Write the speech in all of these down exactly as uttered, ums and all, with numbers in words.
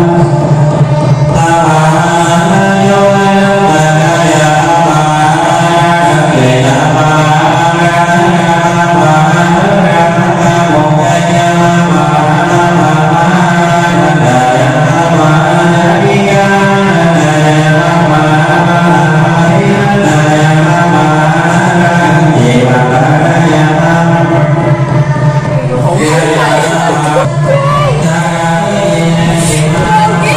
Hãy subscribe cho kênh Ghiền Mì Gõ để không bỏ lỡ những video hấp dẫn.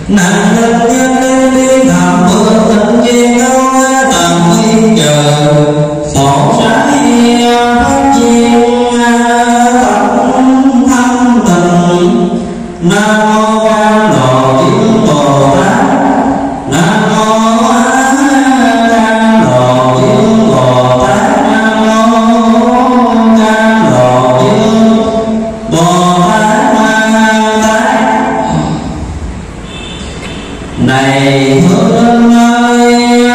nàng nhân nhân đi đi thầm mưa tình duyên đâu tầm đi chờ một trái phát duyên tâm thâm tình. Nam mô A Nội Tiếng Bồ Tát. Nam mô A Nội Tiếng Bồ Tát. Nam mô A Nội Tiếng Bồ Tát. Này Hương ơi,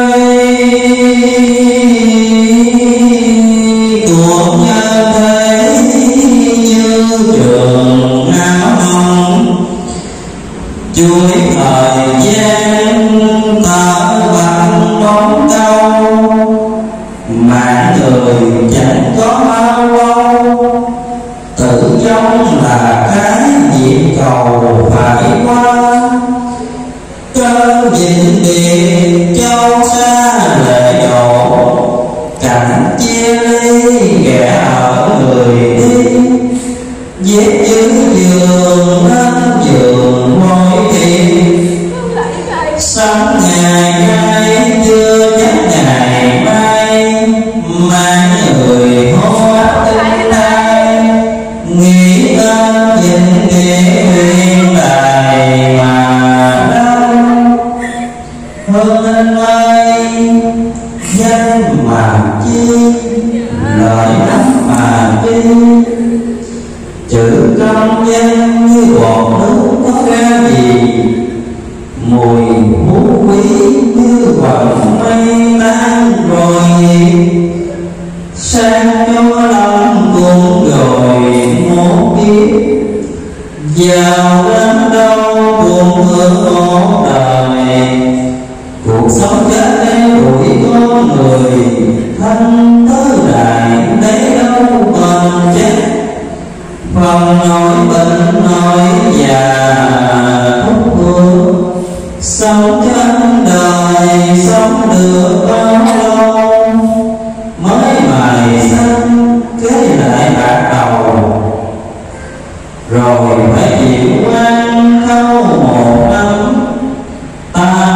cuộc nhân thế như trường áo mong, chuỗi thời gian thở bằng bóng câu, mà người chẳng có bao lâu, tự giống là cái diệm cầu phải qua. Cơn dịnh biệt châu xa lệ độ, cảnh chia ly ghẻ ở người đi. Viết chữ giường lên giường môi thiền, sống ngày nay chưa chắc ngày mai, mang người hô tinh tai. Nghĩ đến dịnh biệt huyền đài mà đâu. Hương Linh ơi, danh mà chi, lời lắm mà đi. Chữ công danh như bọt nước có ra gì, mùi phú quý như vầng mây tan rồi nhịp. Sang cho lòng buồn rồi một kiếp, giàu đến đâu buồn hưởng một đời. Cuộc sống chết đen đuổi con người, thân tới đài lấy đâu còn chết. Phần nỗi bệnh nỗi già khúc hương, sống trên đời sống được bao lâu. Mới mài xanh kế lại bạc đầu, rồi phải chịu quan khâu một năm. Ta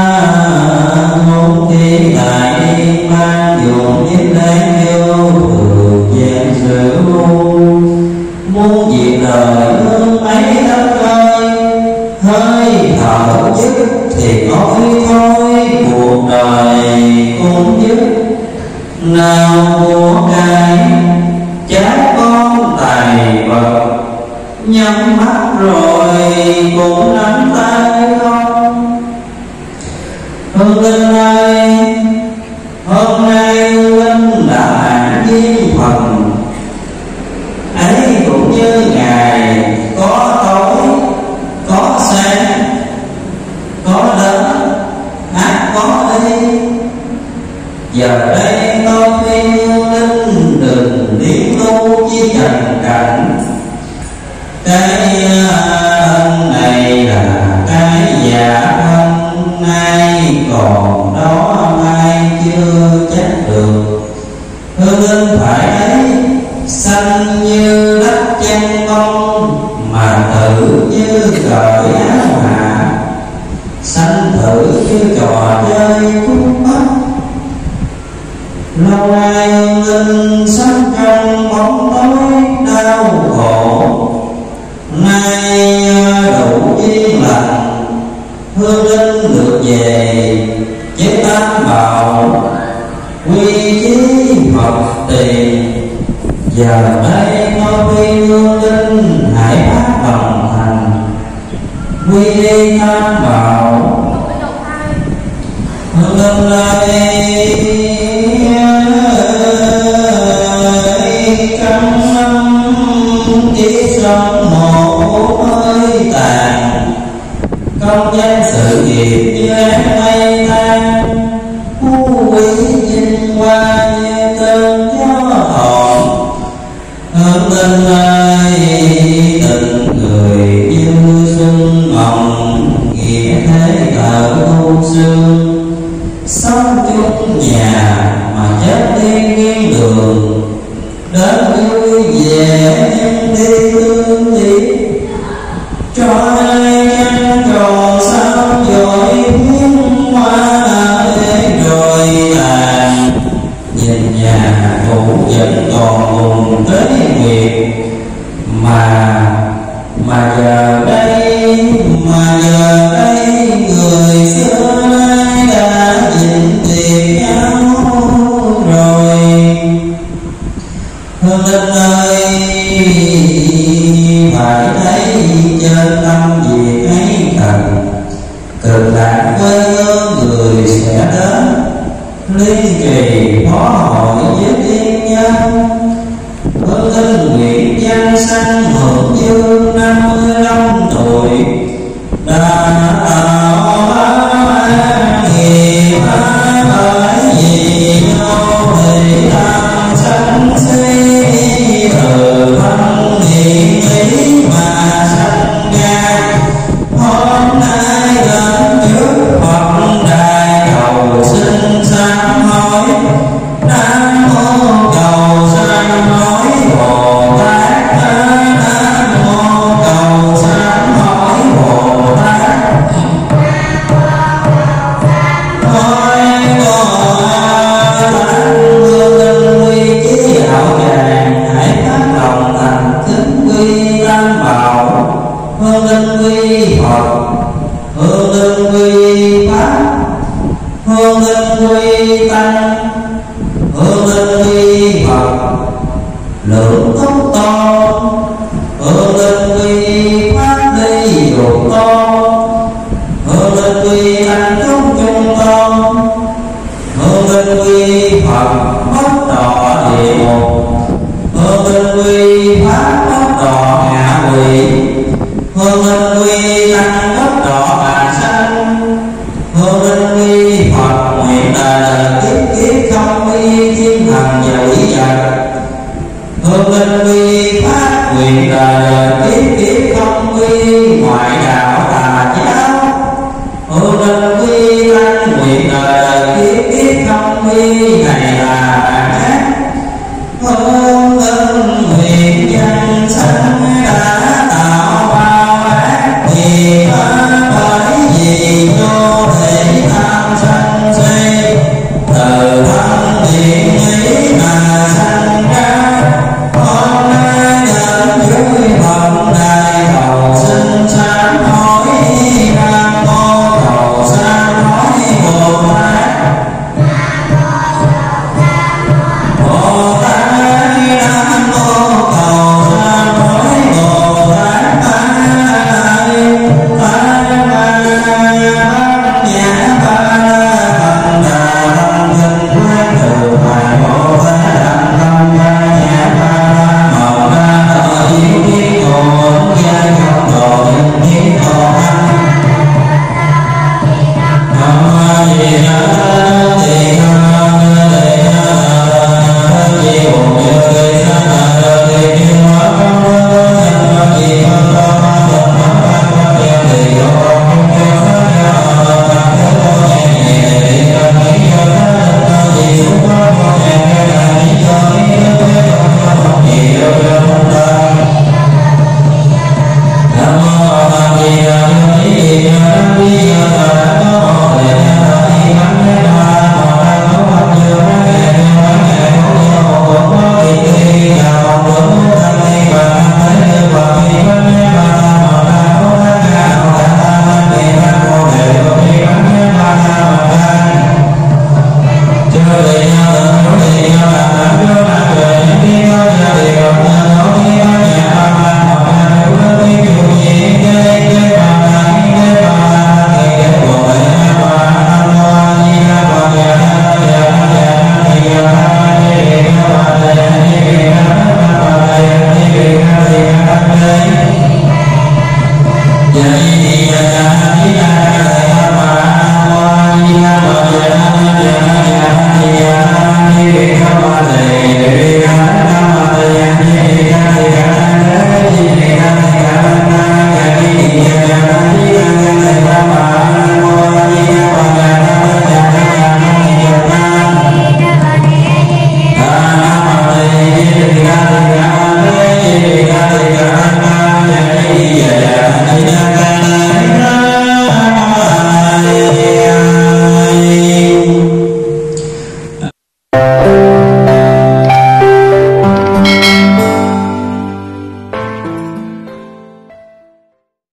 ngôn thi lại đi mang dụng những đáng yêu thường gian sự muốn diệt đời hương mấy đất ơi. Hơi thở dứt thì nói thôi cuộc đời cũng dứt. Nào của cải chát con tài vật, nhắm mắt rồi cũng nắm tay không. Hương Linh ơi, hôm nay Linh đã hạn duyên phần, ấy cũng như ngày có tối có sáng, có đến ác có đi. Giờ đây tôi khuyên Linh đừng đi tu chi trần cảnh. Cái thân này là cái giả thân, nay còn đó mai chưa chắc được. Hương Linh phải thấy xanh như đất chân bông, mà tự như cởi áo hạ. Xanh thử như trò chơi khúc mắt, lâu nay Hương Linh sống trong bóng tối đau khổ. Nay đủ duyên lành, Hương Linh được về với tam bảo quy chí Phật tiền. Giờ đây tôi khuyên Hương Linh hãy phát lòng thành, quy đi tam bảo. Hương Linh ơi, trăm năm chỉ sống một hơi tàn. Công danh sự nghiệp như áng mây tan, phú quý vinh hoa như cơn gió hòn. Hương Linh ơi, tình người như xuân mộng, nghĩa thế ở thu sương. Sống chung nhà mà chết đi nghiêng đường, đến vui vẻ nhưng đi thương tiếc. Cho ai nhân tròn thần. Cực lạc quê hương người sẽ đến, ly trì phó hội với tiên nhân. Hương linh nguyện danh sanh hưởng dương năm mươi lăm tuổi. Đã tạo ba nghiệp bởi vì nhau thì tham sanh si, từ thân niệm ý mà sanh ra. Hôm nay đến trước Phật đài cầu xin sám hối. Nam mô cầu sám hối Bồ Tát. Nam mô cầu sám hối Bồ Tát. Hối Bồ Tát hương linh quy chí đạo tràng, hãy phát lòng thành kính quy tam bảo. Hương linh quy Phật, hương linh quy Pháp, hương linh quy Tăng, hương linh quy Phật. Lượng túc tôn, hương linh quy Pháp ly dục tôn, hương linh quy Tăng chúng chung tôn, hương linh quy Phật bất đọa địa ngục, hương linh quy Pháp bất đọa ngạ quỷ, hương linh quy Tăng bất đọa bà sanh, hương linh quy Phật nguyện đời kiếp kiếp không quy thiên thần và quỷ vật. Hương linh quy Pháp nguyện đời kiếp kiếp không quy ngoại đạo tà giáo. Hương linh quy Tăng nguyện đời kiếp kiếp không quy này là bạn ác. Hương linh nguyện nhân sanh đã tạo bao ác nghiệp bởi vì vô thể tham sân si, từ thân niệm ý mà sanh ra. Hôm nay đến dưới Phật đài cầu xin sám hối. Nam mô cầu sám hối Bồ Tát. Bồ Tát Nam mô cầu sám hối Bồ Tát. Nhã ba phần đà thân thân quyết từ hoài Bồ Tát đẳng tâm ba nhã ba màu ra thọ yếu kiến cồn gia nhập đồ nhân kiến đồ anh. Nam mô Di Đà